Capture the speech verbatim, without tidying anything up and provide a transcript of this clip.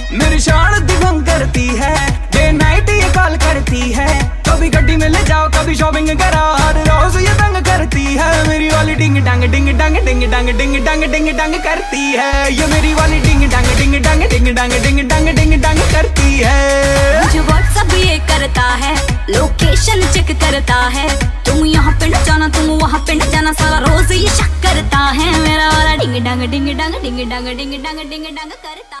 मेरी शान दिभंग करती है, डे नाइट ये कॉल करती है। कभी गड्डी में ले जाओ, कभी शॉपिंग करा, हर रोज ये तंग करती है। मेरी वाली डिंग डंग डिंग डंग डिंग डंग डिंग डंग डिंग डंग करती है। ये मेरी वाली डिंग डंग डिंग डंग डिंग डंग डिंग डंग डिंग डंग करती है। मुझे व्हाट्सएप ये करता है, लोकेशन चेक करता है। तुम यहाँ पे न जाना, तुम वहाँ पे न जाना, सारा रोज ये शक करता है। मेरा वाला डिंग डंग डिंग डंग डिंग डंग डिंग डंग डिंग डंग करता